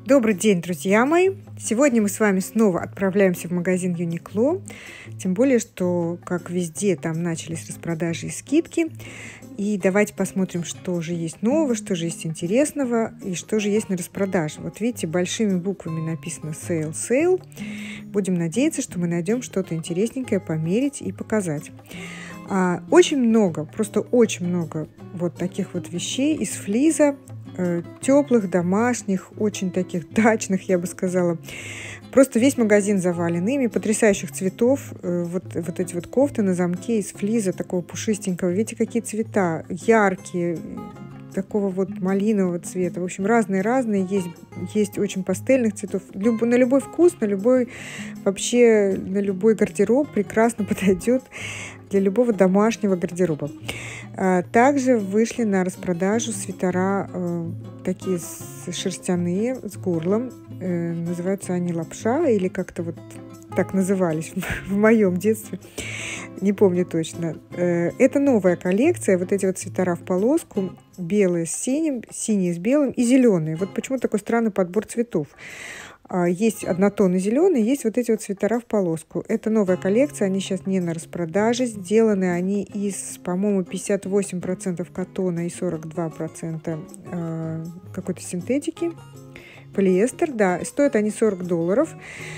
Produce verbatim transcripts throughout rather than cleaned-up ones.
Добрый день, друзья мои! Сегодня мы с вами снова отправляемся в магазин Uniqlo, тем более, что, как везде, там начались распродажи и скидки. И давайте посмотрим, что же есть нового, что же есть интересного и что же есть на распродаже. Вот видите, большими буквами написано «Sale, Sale». Будем надеяться, что мы найдем что-то интересненькое померить и показать. А, очень много, просто очень много вот таких вот вещей из флиза, э, теплых, домашних, очень таких дачных, я бы сказала. Просто весь магазин завален ими, потрясающих цветов. Э, вот, вот эти вот кофты на замке из флиза, такого пушистенького. Видите, какие цвета яркие, такого вот малинового цвета. В общем, разные-разные. Есть, есть очень пастельных цветов. Люб, на любой вкус, на любой, вообще, на любой гардероб прекрасно подойдет для любого домашнего гардероба. Также вышли на распродажу свитера э, такие шерстяные с горлом. Э, называются они лапша или как-то вот так назывались в, в моем детстве. Не помню точно. Э, это новая коллекция. Вот эти вот свитера в полоску. Белые с синим, синие с белым и зеленые. Вот почему такой странный подбор цветов. Есть однотонный зеленый, есть вот эти вот свитера в полоску. Это новая коллекция, они сейчас не на распродаже. Сделаны они из, по-моему, пятьдесят восемь процентов катона и сорок два процента какой-то синтетики. Полиэстер, да. Стоят они сорок долларов.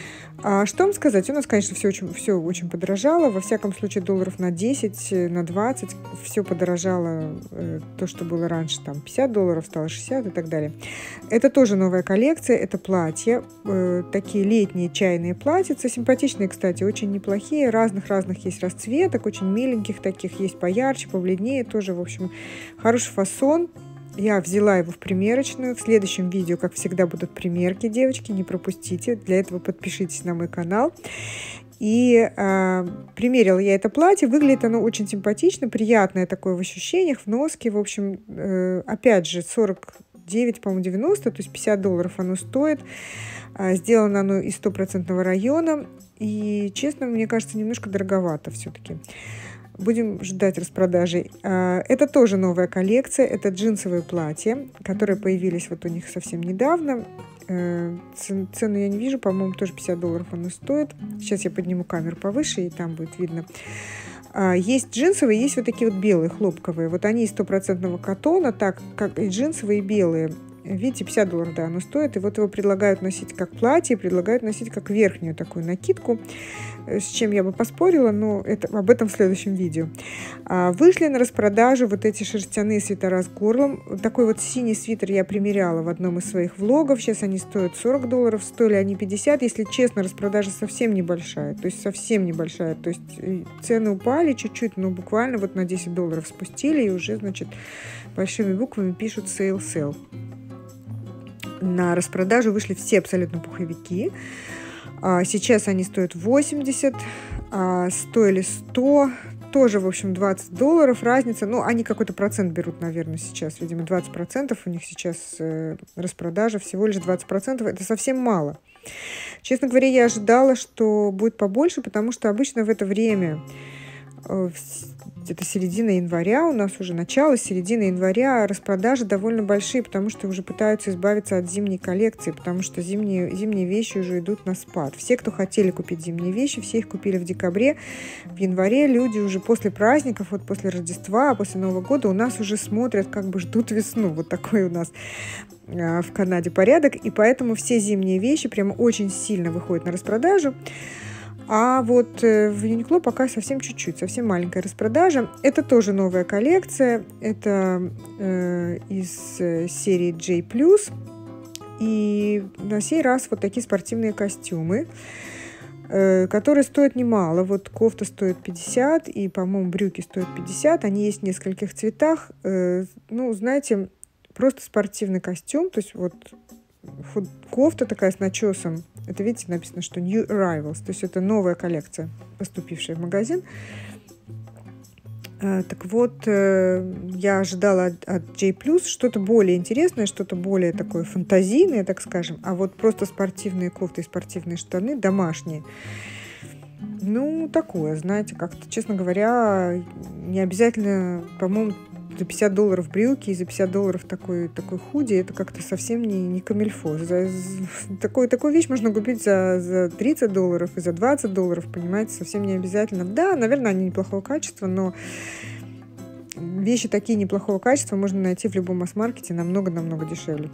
А что вам сказать? У нас, конечно, все очень, все очень подорожало. Во всяком случае, долларов на десять, на двадцать. Все подорожало. Э, то, что было раньше, там пятьдесят долларов, стало шестьдесят и так далее. Это тоже новая коллекция. Это платья. Э, такие летние чайные платьица. Симпатичные, кстати, очень неплохие. Разных-разных есть расцветок. Очень миленьких таких. Есть поярче, побледнее. Тоже, в общем, хороший фасон. Я взяла его в примерочную. В следующем видео, как всегда, будут примерки, девочки, не пропустите. Для этого подпишитесь на мой канал. И э, примерила я это платье. Выглядит оно очень симпатично, приятное такое в ощущениях, в носке. В общем, э, опять же, сорок девять, по-моему, девяносто, то есть пятьдесят долларов оно стоит. Э, сделано оно из стопроцентного района. И, честно, мне кажется, немножко дороговато все-таки. Будем ждать распродажи. Это тоже новая коллекция. Это джинсовые платья, которые появились вот у них совсем недавно. Цену я не вижу, по-моему, тоже пятьдесят долларов оно стоит. Сейчас я подниму камеру повыше, и там будет видно. Есть джинсовые, есть вот такие вот белые, хлопковые. Вот они из стопроцентного катона, так как и джинсовые, и белые. Видите, пятьдесят долларов, да, оно стоит. И вот его предлагают носить как платье, предлагают носить как верхнюю такую накидку, с чем я бы поспорила, но это, об этом в следующем видео. А, вышли на распродажу вот эти шерстяные свитера с горлом. Такой вот синий свитер я примеряла в одном из своих влогов. Сейчас они стоят сорок долларов, стоили они пятьдесят. Если честно, распродажа совсем небольшая, то есть совсем небольшая. То есть цены упали чуть-чуть, но буквально вот на десять долларов спустили, и уже, значит, большими буквами пишут «Sale, Sale». На распродажу вышли все абсолютно пуховики. Сейчас они стоят восемьдесят, стоили сто, тоже, в общем, двадцать долларов разница. Ну, они какой-то процент берут, наверное, сейчас. Видимо, двадцать процентов у них сейчас распродажа, всего лишь двадцать процентов. Это совсем мало. Честно говоря, я ожидала, что будет побольше, потому что обычно в это время, где-то середина января, у нас уже начало, середина января, распродажи довольно большие, потому что уже пытаются избавиться от зимней коллекции, потому что зимние, зимние вещи уже идут на спад. Все, кто хотели купить зимние вещи, все их купили в декабре. В январе люди уже после праздников, вот после Рождества, после Нового года у нас уже смотрят, как бы ждут весну. Вот такой у нас в Канаде порядок, и поэтому все зимние вещи прямо очень сильно выходят на распродажу. А вот в Uniqlo пока совсем чуть-чуть, совсем маленькая распродажа. Это тоже новая коллекция. Это э, из серии J плюс. И на сей раз вот такие спортивные костюмы, э, которые стоят немало. Вот кофта стоит пятьдесят, и, по-моему, брюки стоят пятьдесят. Они есть в нескольких цветах. Э, ну, знаете, просто спортивный костюм. То есть вот кофта такая с начесом. Это, видите, написано, что New Arrivals. То есть это новая коллекция, поступившая в магазин. А, так вот, э, я ожидала от, от J плюс что-то более интересное, что-то более такое фантазийное, так скажем. А вот просто спортивные кофты и спортивные штаны домашние. Ну, такое, знаете, как-то, честно говоря, не обязательно, по-моему, за пятьдесят долларов брюки и за пятьдесят долларов такой, такой худи, это как-то совсем не, не камильфо. За, за, такой, такую вещь можно купить за, за тридцать долларов и за двадцать долларов, понимаете, совсем не обязательно. Да, наверное, они неплохого качества, но вещи такие неплохого качества можно найти в любом масс-маркете намного-намного дешевле.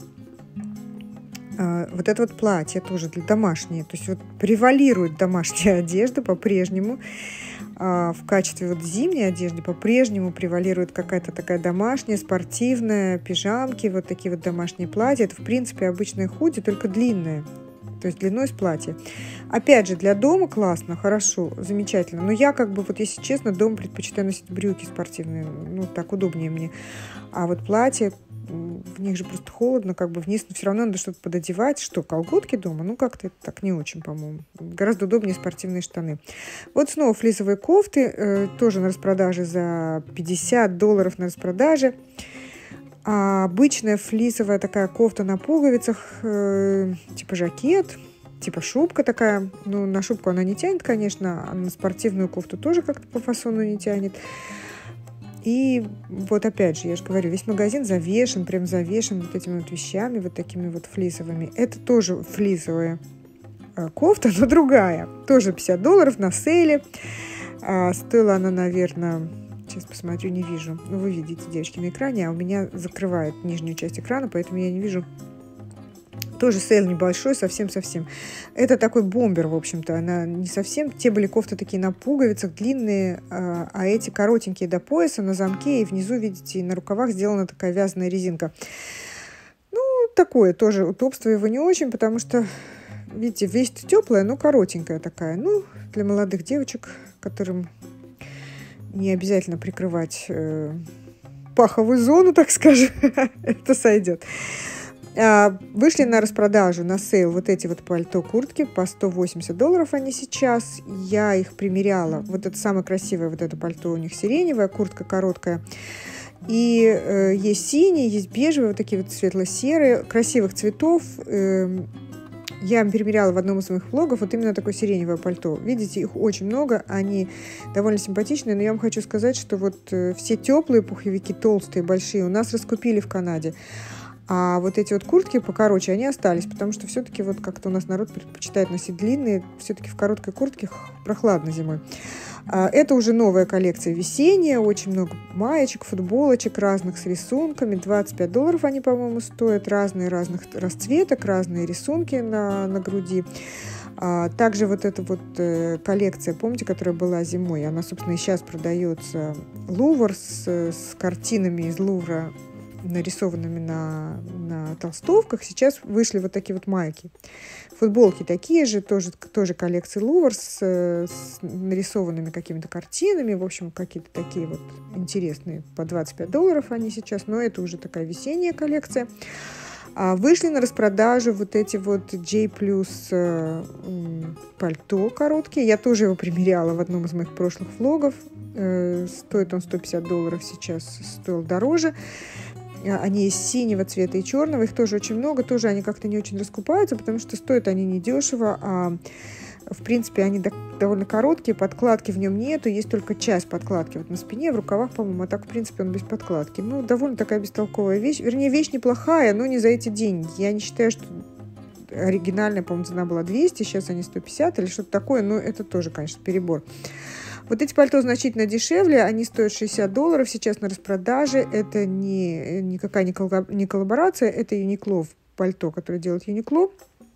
Вот это вот платье тоже для домашней, то есть вот превалирует домашняя одежда по-прежнему. В качестве вот зимней одежды по-прежнему превалирует какая-то такая домашняя, спортивная, пижамки, вот такие вот домашние платья. Это, в принципе, обычное худи, только длинное, то есть длиной с платья. Опять же, для дома классно, хорошо, замечательно. Но я, как бы, вот если честно, дома предпочитаю носить брюки спортивные, ну, так удобнее мне. А вот платье, в них же просто холодно, как бы вниз, но все равно надо что-то пододевать. Что, колготки дома? Ну, как-то это так не очень, по-моему. Гораздо удобнее спортивные штаны. Вот снова флисовые кофты, э, тоже на распродаже за пятьдесят долларов на распродаже. А обычная флисовая такая кофта на пуговицах, э, типа жакет, типа шубка такая. Ну, на шубку она не тянет, конечно, а на спортивную кофту тоже как-то по фасону не тянет. И вот опять же, я же говорю, весь магазин завешен, прям завешен вот этими вот вещами, вот такими вот флисовыми. Это тоже флисовая кофта, но другая. Тоже пятьдесят долларов на сейле. А, стоила она, наверное, сейчас посмотрю, не вижу. Ну, вы видите, девочки, на экране, а у меня закрывает нижнюю часть экрана, поэтому я не вижу. Тоже сейл небольшой, совсем-совсем. Это такой бомбер, в общем-то. Она не совсем... Те были кофты такие на пуговицах, длинные, а эти коротенькие до пояса, на замке. И внизу, видите, на рукавах сделана такая вязаная резинка. Ну, такое тоже удобство его не очень, потому что, видите, вещь теплая, но коротенькая такая. Ну, для молодых девочек, которым не обязательно прикрывать э, паховую зону, так скажем, это сойдет. Вышли на распродажу, на сейл вот эти вот пальто-куртки по сто восемьдесят долларов они сейчас. Я их примеряла. Вот это самое красивое, вот это пальто у них сиреневое, куртка короткая. И э, есть синие, есть бежевые, вот такие вот светло-серые, красивых цветов. Э, я примеряла в одном из своих влогов вот именно такое сиреневое пальто. Видите, их очень много, они довольно симпатичные, но я вам хочу сказать, что вот э, все теплые пуховики, толстые, большие, у нас раскупили в Канаде. А вот эти вот куртки покороче, они остались, потому что все-таки вот как-то у нас народ предпочитает носить длинные, все-таки в короткой куртке прохладно зимой. Это уже новая коллекция весенняя, очень много маечек, футболочек разных с рисунками, двадцать пять долларов они, по-моему, стоят, разные разных расцветок, разные рисунки на, на груди. А также вот эта вот э, коллекция, помните, которая была зимой, она, собственно, и сейчас продается, Лувр с, с картинами из Лувра, нарисованными на, на толстовках. Сейчас вышли вот такие вот майки. Футболки такие же, тоже, тоже коллекции Лувр с, с нарисованными какими-то картинами. В общем, какие-то такие вот интересные. По двадцать пять долларов они сейчас, но это уже такая весенняя коллекция. А вышли на распродажу вот эти вот J плюс э, пальто короткие. Я тоже его примеряла в одном из моих прошлых влогов. Э, стоит он сто пятьдесят долларов сейчас, стоил дороже. Они есть синего цвета и черного, их тоже очень много, тоже они как-то не очень раскупаются, потому что стоят они недешево, а в принципе они довольно короткие, подкладки в нем нету, есть только часть подкладки вот на спине, в рукавах, по-моему, а так в принципе он без подкладки. Ну, довольно такая бестолковая вещь, вернее, вещь неплохая, но не за эти деньги. Я не считаю, что оригинальная, по-моему, цена была двести, сейчас они сто пятьдесят или что-то такое, но это тоже, конечно, перебор. Вот эти пальто значительно дешевле, они стоят шестьдесят долларов сейчас на распродаже. Это не, никакая не коллаборация, это Uniqlo пальто, которое делает Uniqlo.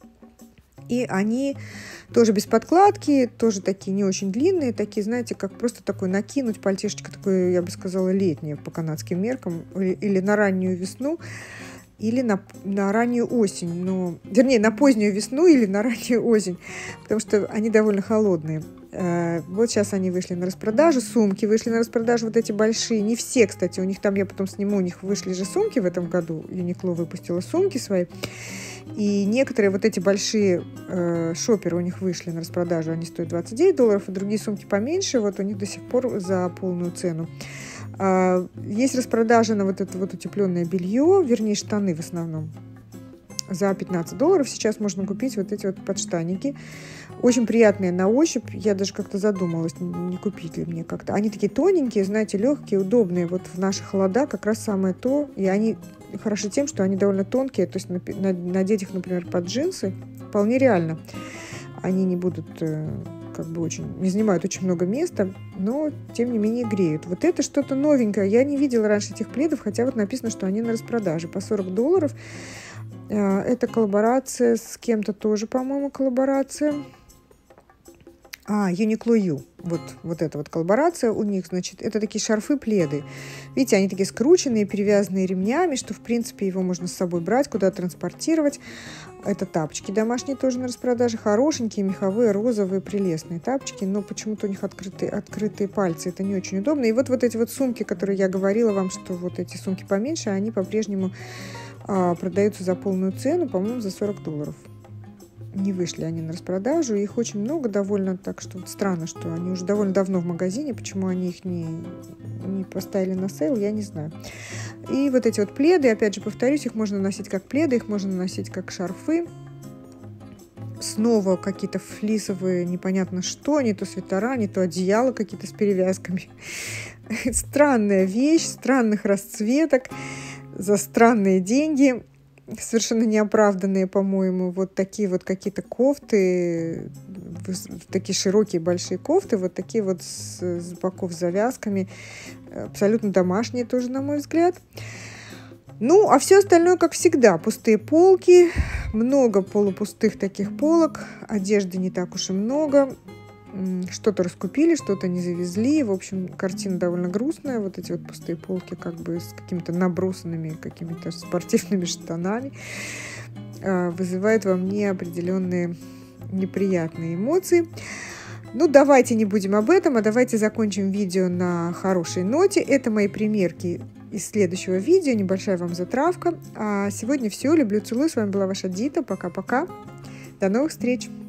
И они тоже без подкладки, тоже такие не очень длинные, такие, знаете, как просто такой накинуть пальтишечко, такое, я бы сказала, летнее по канадским меркам, или, или на раннюю весну, или на, на раннюю осень, но, вернее, на позднюю весну или на раннюю осень, потому что они довольно холодные. Вот сейчас они вышли на распродажу, сумки вышли на распродажу, вот эти большие, не все, кстати, у них там, я потом сниму, у них вышли же сумки в этом году, Uniqlo выпустила сумки свои, и некоторые вот эти большие э, шоперы у них вышли на распродажу, они стоят двадцать девять долларов, и другие сумки поменьше, вот у них до сих пор за полную цену. Есть распродажа на вот это вот утепленное белье, вернее штаны в основном. за пятнадцать долларов сейчас можно купить вот эти вот подштанники. Очень приятные на ощупь. Я даже как-то задумалась, не купить ли мне как-то. Они такие тоненькие, знаете, легкие, удобные. Вот в наши холода как раз самое то. И они хороши тем, что они довольно тонкие. То есть надеть их, например, под джинсы вполне реально. Они не будут как бы очень, не занимают очень много места, но тем не менее греют. Вот это что-то новенькое. Я не видела раньше этих пледов, хотя вот написано, что они на распродаже по сорок долларов. Это коллаборация с кем-то тоже, по-моему, коллаборация. А, Uniqlo U. Вот, вот эта вот коллаборация у них, значит, это такие шарфы-пледы. Видите, они такие скрученные, перевязанные ремнями, что, в принципе, его можно с собой брать, куда-то транспортировать. Это тапочки домашние тоже на распродаже. Хорошенькие, меховые, розовые, прелестные тапочки, но почему-то у них открытые, открытые пальцы. Это не очень удобно. И вот, вот эти вот сумки, которые я говорила вам, что вот эти сумки поменьше, они по-прежнему а, продаются за полную цену, по-моему, за сорок долларов. Не вышли они на распродажу, их очень много довольно, так что вот странно, что они уже довольно давно в магазине, почему они их не, не поставили на сейл, я не знаю. И вот эти вот пледы, опять же повторюсь, их можно носить как пледы, их можно носить как шарфы. Снова какие-то флисовые, непонятно что, не то свитера, не то одеяла какие-то с перевязками. Странная вещь, странных расцветок, за странные деньги. Совершенно неоправданные, по-моему, вот такие вот какие-то кофты, такие широкие большие кофты, вот такие вот с, с боков с завязками, абсолютно домашние тоже, на мой взгляд. Ну, а все остальное, как всегда, пустые полки, много полупустых таких полок, одежды не так уж и много. Что-то раскупили, что-то не завезли. В общем, картина довольно грустная. Вот эти вот пустые полки как бы с какими-то набросанными какими-то спортивными штанами вызывает во мне определенные неприятные эмоции. Ну, давайте не будем об этом, а давайте закончим видео на хорошей ноте. Это мои примерки из следующего видео. Небольшая вам затравка. А сегодня все. Люблю, целую. С вами была ваша Дита. Пока-пока. До новых встреч.